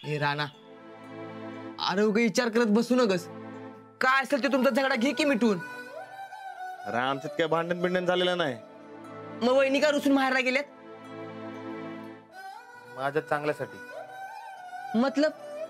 हे राणा, अरे उगा विचार करत बसू नकस. काय असेल ते तुमचा झगडा घे की मिटून. अरे आमच्यात काय भांडण बिंडण झालेलं नाही. मग वहिनी का रुसून बाहेरला गेल्यात? माझ्या चांगल्यासाठी. मतलब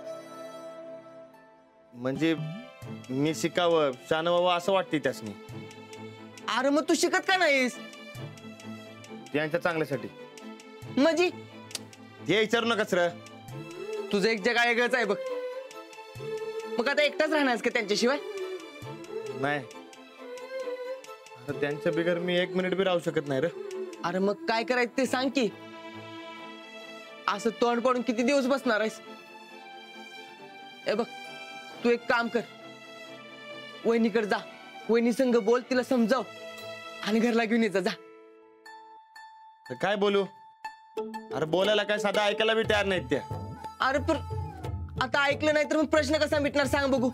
म्हणजे मी शिकावं, शान व्हावं असं वाटते त्यासनी. अरे मग तू शिकत का नाहीस? त्यांच्या चांगल्यासाठी. म्हणजे हे विचारू नकाच र. तुझं एक जगा वेगळंच आहे बघ. मग आता एकटाच राहणार का त्यांच्याशिवाय? नाही, आता त्यांच्या बिगर मी 1 मिनिट बी राहू शकत नाही रे. अरे मग काय करायचं ते सांग की. असं तोंड पडून किती दिवस बसणार आहेस? ए बघ, तू एक काम कर, वहिनीकडे जा, वहिनी संग बोल, तिला समजाव आणि घरला घेऊन ये जा. तर काय बोलू? अरे बोलायला काय, साधा ऐकायला बी तयार नाहीत त्या. अरे पण आता ऐकलं नाही तर मग प्रश्न कसा मिटणार सांग बघू.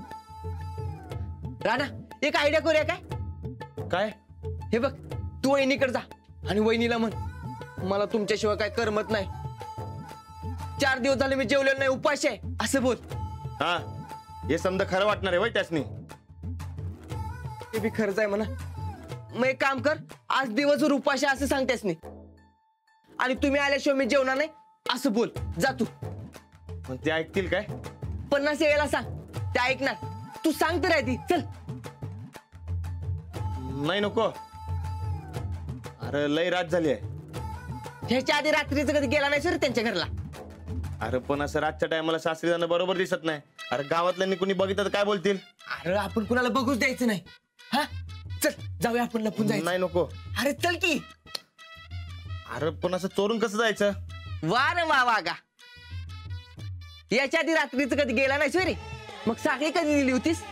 राणा, एक आयडिया करूया काय? काय? हे बघ, तू वहिनीकडे जा आणि वहिनीला म्हण, मला तुमच्याशिवाय काय करमत नाही, 4 दिवस झाले मी जेवलेलो नाही, उपाशी आहे, असं बोल. हा, हे समजा खरं वाटणार आहे वय त्यासनी? ते बी खरंच आहे म्हणा. मग एक काम कर, आज दिवसभर उपाशी असं सांग त्यासनी, आणि तुम्ही आल्याशिवाय मी जेवणार नाही असं बोल. जा तू. पण ते ऐकतील काय? 50 वेळेला सांग, ते ऐकणार. तू सांग तर आहे ती. चल. नाही नको. अरे लय रात झाली आहे. ह्याच्या आधी रात्रीचं कधी गेला नाही सर त्यांच्या घरला? अरे पण असं रातच्या टायमाला सासरी जाणं बरोबर दिसत नाही. अरे गावातल्यांनी कुणी बघितलं तर काय बोलतील? अरे आपण कुणाला बघूच द्यायचं नाही. हा, चल जाऊया आपण, लपून जायचं. नाही नको. अरे चल की. अरे पण असं चोरून कसं जायचं? वा रे वा वागा. याच्या आधी रात्रीचं कधी गेला नाही सर? मग साखळी कधी दिली होतीस?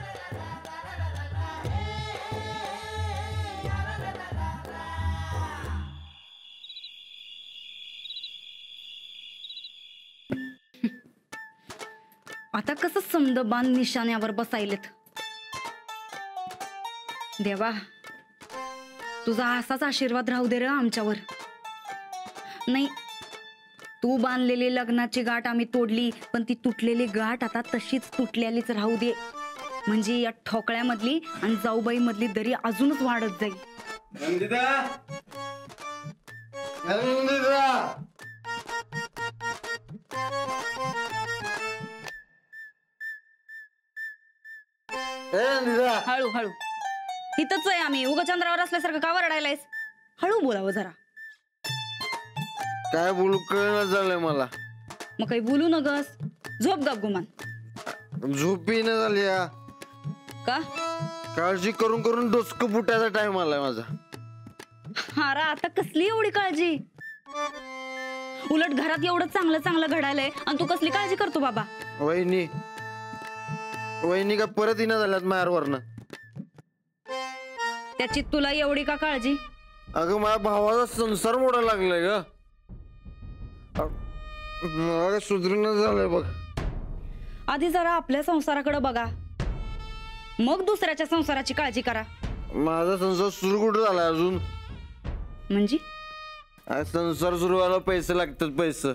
आता कसं समद बाण निशाण्यावर बसायलेत. देवा, तुझा असाच आशीर्वाद राहू दे रे आमच्यावर. नाही, तू बांधलेली लग्नाची गाठ आम्ही तोडली, पण ती तुटलेली गाठ आता तशीच तुटलेलीच राहू दे. म्हणजे या ठोकळ्यामधली आणि जाऊबाई मधली दरी अजूनच वाढत जाईल. हळू हळू. इथंच आहे आम्ही. उगा चंद्रावर असल्यासारखं का रडायलायस? हळू बोलावं जरा. काय बोलू कळलं झालंय मला. मग काही बोलू नगस. झोप गप गुमान. झोपी न झाली. का? काळजी करून करून डोसकं फुटायचा टाइम आलाय माझा. अरे आता कसली एवढी काळजी? उलट घरात एवढं चांगलं चांगलं घडायलंय आणि तू कसली काळजी करतो बाबा? वहिनी का परत येणं झाल्यात मायावरनं. त्याची तुला एवढी का काळजी? अगं माझ्या भावाचा संसार मोडा लागलाय ग. मला सुधरणं झालंय बघ. आधी जरा आपल्या संसाराकडे बघा, मग दुसऱ्याच्या संसाराची काळजी करा. माझा संसार सुरू कुठं झालाय अजून? म्हणजे संसार सुरू व्हायला पैसे लागतात. पैसे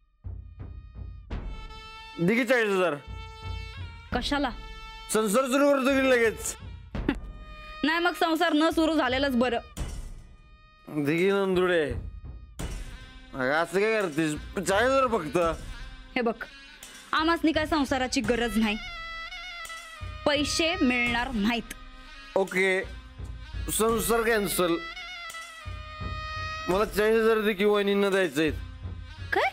दिगी 40,000. कशाला? संसार सुरू करतो की लगेच. नाही, मग संसार न सुरू झालेलंच बरं. दिगी नंदुडे, असं काय करतेस? 40,000 फक्त. हे बघ, आम्हासनी काय संसाराची गरज नाही, पैसे मिळणार नाहीत. ओके, संसार कॅन्सल. मला 40,000 दे की वहिनींना द्यायचंय. काय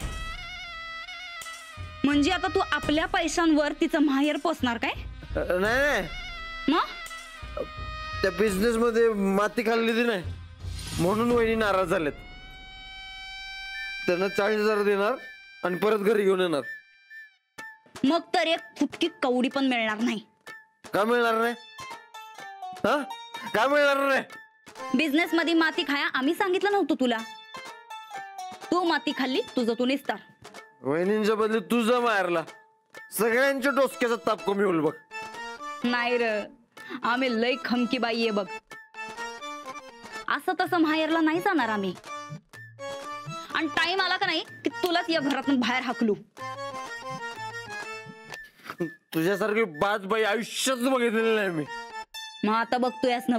म्हणजे आता तू आपल्या पैशांवर तिचं माहेर पोसणार काय? नाही, मग त्या बिझनेस मध्ये माती खाल्ली ती नाही म्हणून वहिनी नाराज झालेत. त्यांना 40,000 देणार आणि परत घरी घेऊन येणार. मग तर एक फुटकी कवडी पण मिळणार नाही. का मिळणार नाही? हा, का मिळणार नाही? बिझनेस मध्ये माती खाया आम्ही सांगितलं नव्हतं तुला? तू माती खाल्ली, तुझं तू निस्तार. वहिनींच्या बदली तुझं मारला. सगळ्यांच्या डोसक्याचा ताप कमी होईल बघ. नाही र, आम्ही लय खमकी बाई आहे बघ. असं तसं माहेरला नाही जाणार आम्ही. आणि टाइम आला का नाही की तुलाच या घरातून बाहेर हाकलू. तुझ्यासारखी बाद बाई आयुष्यात बघितलेली नाही मी. मग आता बघतोयस ना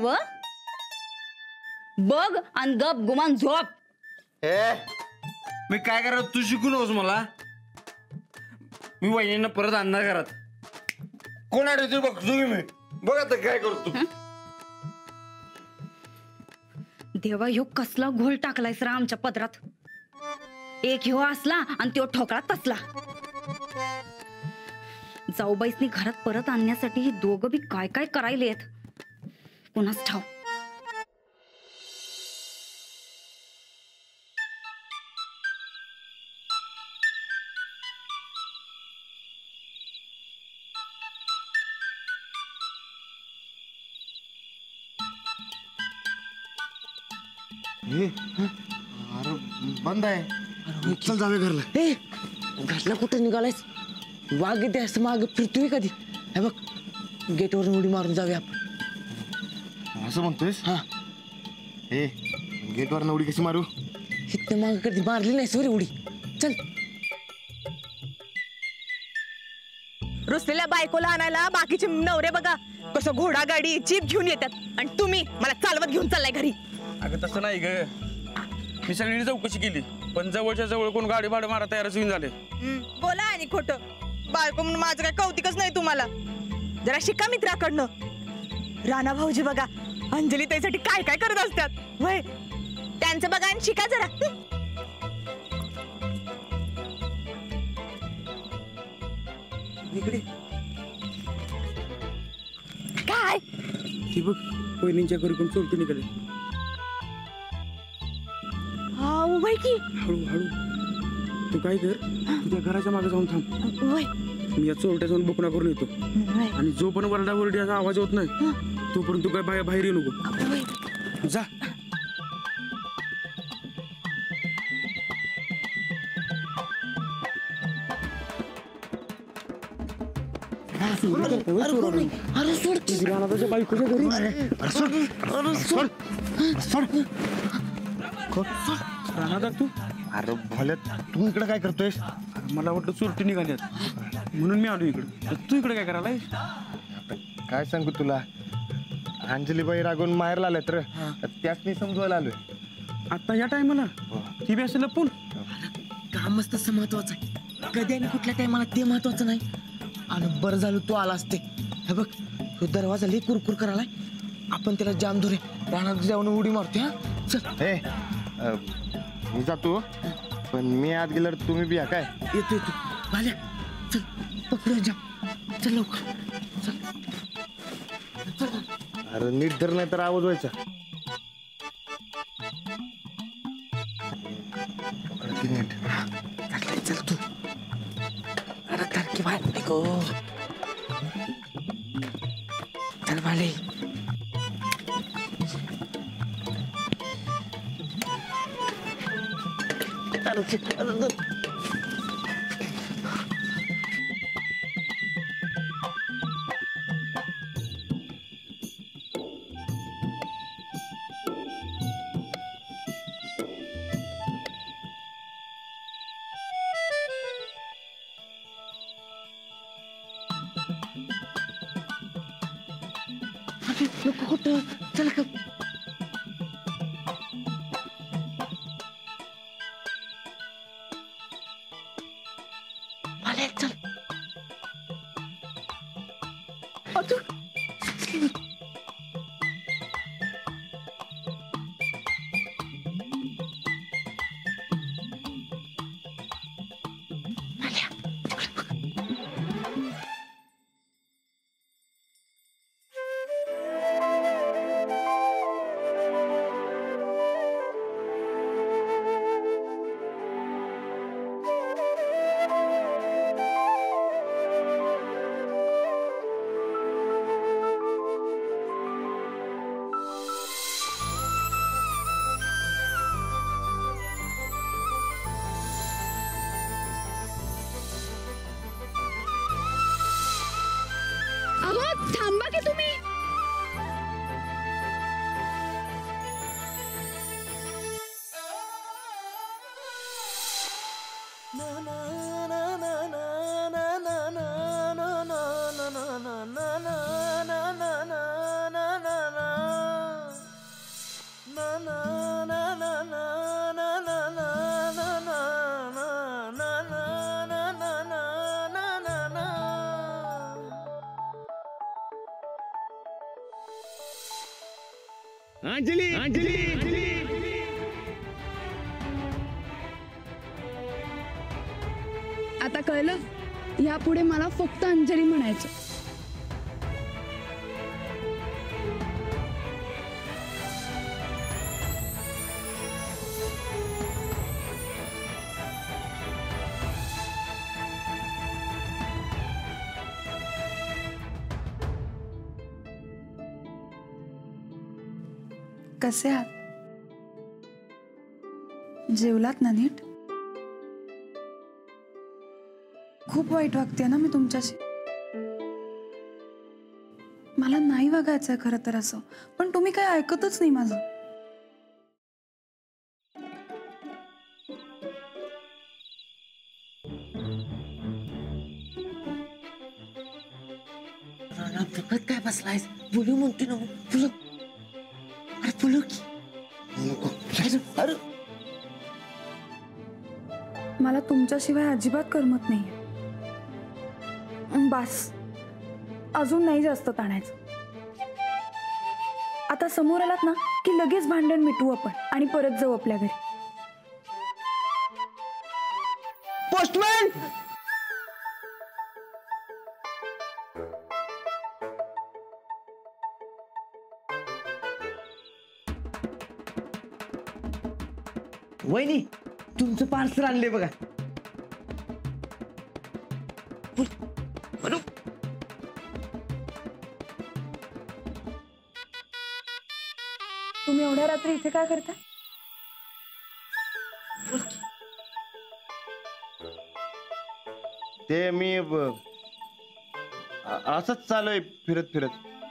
बघ आणि गप गुमान झोप. ए मी काय करा तू शिकू नकोस मला. मी वहिनींना परत आणणार घरात. कोण आठवते बघतो की मी. बघ आता काय करतो. देवा ह्यो कसला घोल टाकलायस रा आमच्या पदरात. एक ह्यो असला आणि त्यो ठोकळा तसला. जाऊबाईसनी घरात परत आणण्यासाठी ही दोघं बी काय काय करायलेत कुणास ठाव. अरे बंद आहे. चल जावे घरला. ए घरला कुठे निघालायस? वाघ येते असं माग फिरतोय कधी. हे बघ गेटवरून उडी मारून जाऊया आपण. असं म्हणतोयस? हा ए गेटवर उडी कशी मारू? इथं माग कधी मारली नाही सोरी उडी. चल. रुसलेल्या बायकोला आणायला बाकीचे नवरे बघा कसं घोडा गाडी जीप घेऊन येतात आणि तुम्ही मला चालवत घेऊन चाललाय घरी. अगं तसं नाही ग. मी सगळी चौकशी केली पण जवळच्या जवळ कोण गाडी भाडं मारा तयारच होऊन झाले. बोला आणि खोटं. बायको म्हणून माझं काय कौतिकच नाही तुम्हाला. जरा शिका मित्राकडनं. राणा भाऊजी बघा अंजली त्यासाठी काय काय करत असतात वय. त्यांचं बघा आणि शिका जरा. इकडे काय ती बघ वहिनींच्या घरी कोण चोरटी निघाले. हा वय की हळूहळू तू काय कर तुझ्या घराच्या मागे जाऊन थांब. वय मी या चोरट्या जाऊन बकुणा करून येतो. वय आणि जो पण वरडावरडी असा आवाज होत नाही तोपर्यंत तू काय बाहेर येऊ नको. वय. जा. अरे सोड की. बायकोच्या घरी राहणार तू. अरे भल्यात तू इकडे काय करतोयस? मला वाटलं चोरटी निघाल्यात म्हणून मी आलो इकडे. तू इकडे काय करायला? काय सांगू तुला. अंजलीबाई रागून माहेरला आल्यात रे. त्याच मी समजवायला आलोय. आता या टायमाला ती बी असेल लपून. कामच तसं महत्वाचं आहे. कधी आणि कुठल्या टायमाला ते महत्वाचं नाही. आणि बरं झालं तू आला असते. हे बघ तो दरवाजा लई कुरकुर करायलाय. आपण त्याला जाम धरे रानात जाऊन उडी मारते. हा चल. ए मी जातो पण मी आत गेल्यावर तुम्ही बी या काय? येतो येतो. भाल्या चल पकडूया जाम. चल लवकर चल. अरे नीट धर नाही तर आवाज व्हायचा. पकड की नीट. चालतंय चल तू. अरे तर की भाई गो. चल भाले. नको कुठं. चल का. भाले चल. अहो थांबा की तुम्ही. अंजली अंजली आता कळलं, यापुढे मला फक्त अंजली म्हणायचं. कसे आहात? जेवलात ना नीट? खूप वाईट वागते ना मी तुमच्याशी. मला नाही वागायचंय खरं तर असं, पण तुम्ही काही ऐकतच नाही माझं. काय बसलायस? बोलू म्हणते ना बोलू. अरे बोलू की नको. अरे मला तुमच्याशिवाय अजिबात करमत नाही. बस, अजून नाही जास्त ताणायचं. आता समोर आलात ना की लगेच भांडण मिटवू आपण आणि परत जाऊ आपल्या घरी. पोस्टमॅन. वहिनी, तुमचं पार्सल आणले बघा. तुम्ही एवढ्या रात्री इथे काय करता? ते मी असंच चालू आहे फिरत फिरत.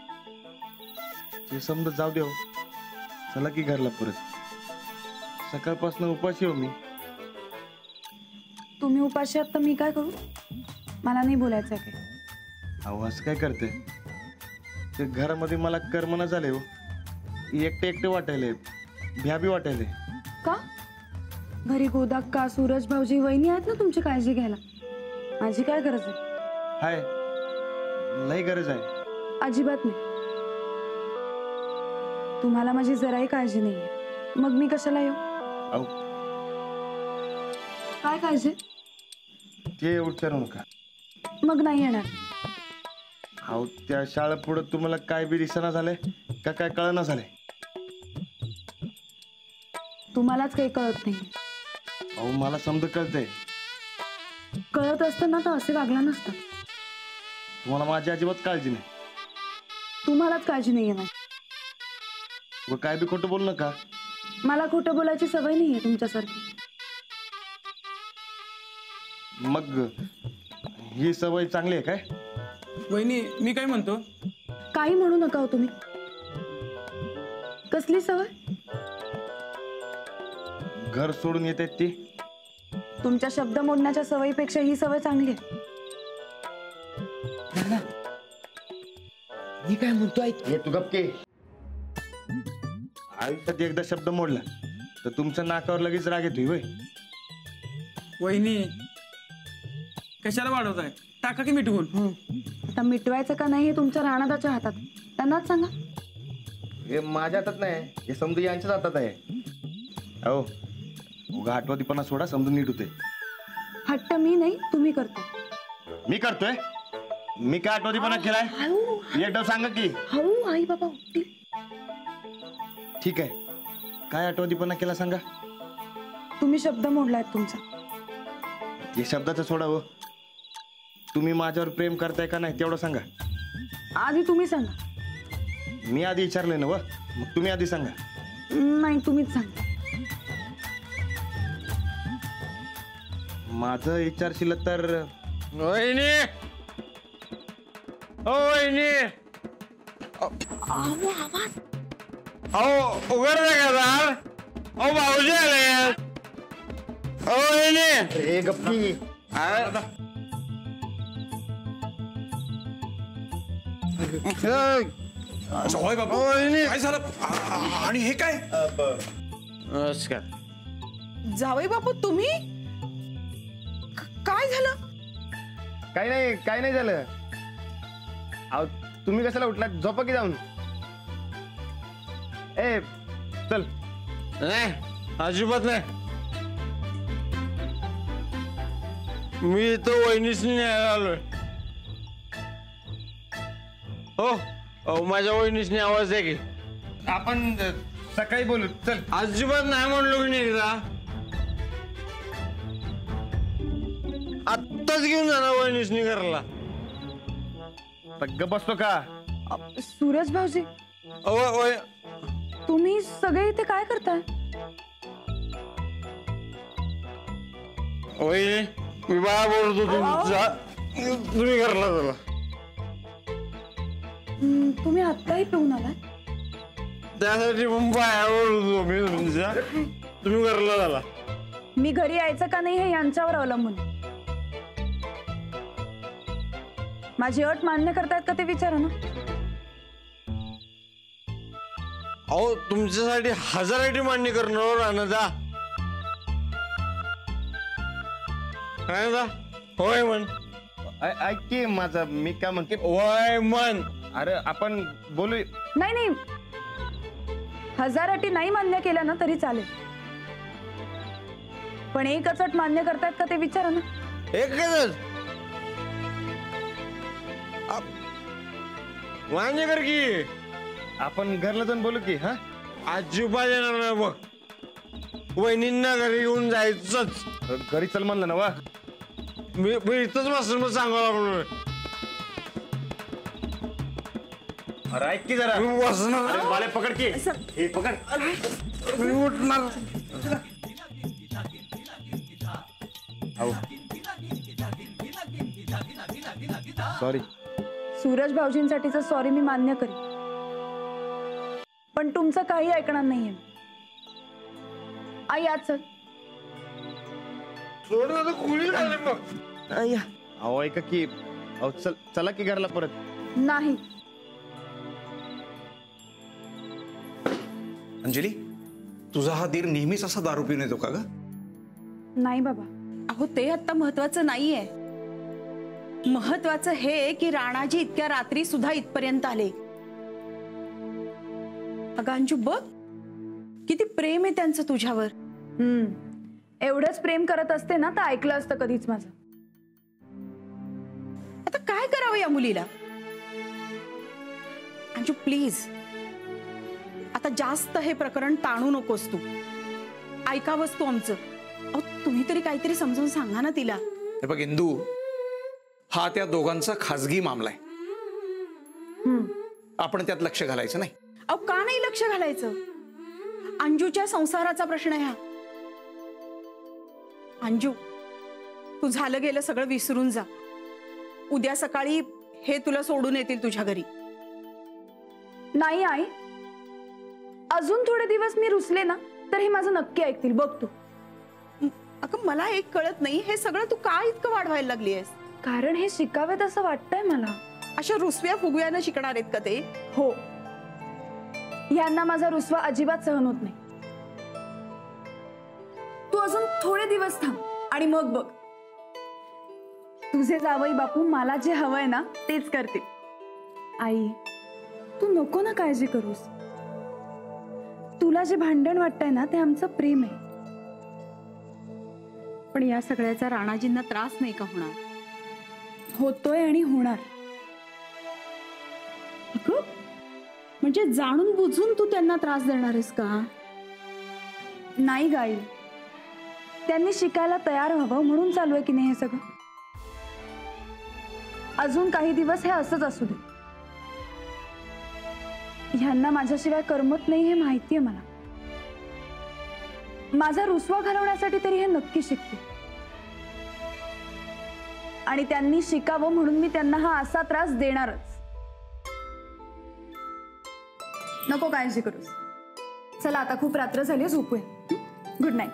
ते समजा जाऊ दे. चला की घरला परत. सकाळपासून उपाशी हो मी. तुम्ही उपाशी आहात तर मी काय करू? मला नाही बोलायचं काय. अहो असं काय करते? ते घरामध्ये मला करमना झाले हो. एकटे एकटे वाटायले, भ्याबी वाटायले. का? घरी गोदाक्का, सूरज भाऊजी, वहिनी आहेत ना तुमची काळजी घ्यायला. माझी काय गरज आहे? हाय, लई गरज आहे. अजिबात नाही. तुम्हाला माझी जराही काळजी नाहीये, मग मी कशाला येऊ? अहो काय काळजी? ते विचारू नका. मग नाही येणार. अहो त्या शाळा पुढे तुम्हाला काय बी दिसना झालंय का? काय कळना झालंय? तुम्हालाच काही कळत नाही. अहो मला समजा कळतंय. कळत असतं ना तर असे वागला नसतं. तुम्हाला माझी अजिबात काळजी नाही. तुम्हालाच काळजी नाहीये माझी. व काय बी खोटं बोलू नका. मला खोटं बोलायची सवय नाहीये तुमच्यासारखी. मग ही सवय चांगली आहे काय? वहिनी, मी काय म्हणतो, काही म्हणू नका हो तुम्ही. कसली सवय? घर सोडून येत आहेत ती. तुमच्या शब्द मोडण्याच्या सवयीपेक्षा ही सवय चांगली आहे. दादा, मी काय म्हणतो ऐक. हे तू गप्पे. आयुष्यात एकदा शब्द मोडला तर तुमच्या नाकावर लगेच राग येतोय होय. वहिनी कशाला वाढवताय? टाका की मिटवून. आता मिटवायचं का नाही हे तुमच्या राणादाच्या हातात. त्यांनाच सांगा. हे माझ्या हातात नाही, हे समजू यांच्याच हातात आहे. अहो उगा आठवतीपणा सोडा, समजून नीट होते. हट्ट मी नाही, तुम्ही करता. मी करतोय? मी काय आठवतीपणा केलाय? एकदा सांगा की. हळू आई बाबा उठतील. ठीक आहे, काय आठवतीपणा केला सांगा. तुम्ही शब्द मोडलाय तुमचा. हे शब्दाचं सोडा हो. तुम्ही माझ्यावर प्रेम करताय का नाही तेवढं सांगा. आधी तुम्ही सांगा. मी आधी विचारले ना व, मग तुम्ही आधी सांगा. नाही, तुम्हीच सांगा. माझं विचारशील तर वहिनी, ओ वहिनी, अहो उघड का दार? अहो भाऊजी आले. ओ वहिनी. ए गप्पी. जावई बाबा, काय झालं? आणि हे काय? नमस्कार. जावई बापू तुम्ही? काय झालं? काय नाही झालं. अहो तुम्ही कशाला उठलात? झोपा की जाऊन. ए चल. नाही अजिबात नाही. मी इथं वहिनीसनी न्यायला आलोय. हो माझ्या वहिनीसनी आवाज आहे की. आपण सकाळी बोलू. चल. अजिबात नाही म्हणलो की नाही एकदा. आत्ताच घेऊन जाणार वहिनीसनी घरला. गप्प बसतो का? सूरज भाऊजी तुम्ही सगळे इथे काय करताय? वहिनी मी बाळा बोलतो तुम्ही घरला चला. तुम्ही आत्ताही पिऊन आलाय? त्यासाठी पण बाया बोलतो मी तुमच्या. तुम्ही घरला झाला. मी घरी यायचं का नाही हे यांच्यावर अवलंबून. माझी अट मान्य करतायत का ते विचारा ना. अहो तुमच्यासाठी 1000 अटी मान्य करणार राणा. काय होय म्हण. ऐक की माझा. मी काय म्हणते. होय म्हण. अरे आपण बोलू. नाही नाही 1000 अटी नाही मान्य केल्या ना तरी चालेल, पण एकच अट मान्य करतायत का ते विचारा ना. एकच मान्य कर की. आपण घरला जाऊन बोलू की. हा अजिबात येणार नाही बघ. वहिनींना घरी घेऊन जायचंच. घरी चल म्हणलं ना वा. मी इथंच बसून मग सांगावं लागलो. अरे ऐक की जरा. मी बसणार. बाले पकड की. हे पकड. मी उठणार. सॉरी. सूरज भाऊजींसाठीच सॉरी मी मान्य करीन, पण तुमचं काही ऐकणार नाहीये. आई आज चल. सोडलं तर कुणी झाले मग. अहो ऐका की. अहो चल चला की घरला परत. नाही. अंजली तुझा हा दीर नेहमीच असा दारू पिऊन येतो का ग? नाही बाबा. अहो ते आता महत्वाचं नाहीये. महत्वाचं हे की राणाजी इतक्या रात्री सुद्धा इथपर्यंत आले. अगं अंजू बघ किती प्रेम आहे त्यांचं तुझ्यावर. एवढंच प्रेम करत असते ना तर ऐकलं असतं कधीच माझं. आता काय करावं या मुलीला. अंजू प्लीज आता जास्त हे प्रकरण ताणू नकोस तू. ऐकावंस तू आमचं. अहो तुम्ही तरी काहीतरी समजून सांगा ना तिला. हे बघ इंदू, हा त्या दोघांचा खाजगी मामला आहे. आपण त्यात लक्ष घालायचं नाही. अहो का नाही लक्ष घालायचं. अंजूच्या संसाराचा प्रश्न आहे हा. अंजू तू झालं गेलं सगळं विसरून जा. उद्या सकाळी हे तुला सोडून येतील तुझ्या घरी. नाही आई, अजून थोडे दिवस मी रुसले ना तर हे माझं नक्की ऐकतील बघ तू. अगं मला एक कळत नाही हे सगळं तू का इतकं वाढवायला लागली आहेस. कारण हे शिकावेत असं वाटतंय मला. अशा रुसव्या फुगव्यानं शिकणार आहेत का ते. हो, यांना माझा रुसवा अजिबात सहन होत नाही. तू अजून थोडे दिवस थांब आणि मग बघ तुझे जावई बापू मला जे हवंय ना तेच करतील. आई तू नको ना काळजी करूस. तुला जे भांडण वाटतंय ना ते आमचं प्रेम आहे. पण या सगळ्याचा राणाजींना त्रास नाही का होणार. होतोय आणि होणार. अगं म्हणजे जाणून बुजून तू त्यांना त्रास देणार आहेस का. नाही गाई, त्यांनी शिकायला तयार व्हावं म्हणून चालू आहे की नाही हे सगळं. अजून काही दिवस हे असंच असू दे. ह्यांना माझ्याशिवाय करमत नाही हे माहितीये मला. माझा रुसवा घालवण्यासाठी तरी हे नक्की शिकते. आणि त्यांनी शिकावं म्हणून मी त्यांना हा असा त्रास देणारच. नको काळजी करूस. चला आता खूप रात्र झाली, झोपूया. Good night.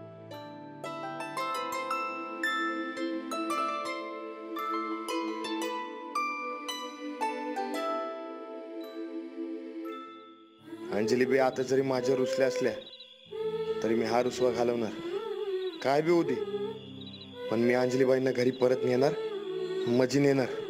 अंजली बी आता जरी माझ्या रुसल्या असल्या तरी मी हा रुसवा घालवणार. काय बी होऊ दे, पण मी अंजलीबाईंना घरी परत नेणार, मजी नेणार.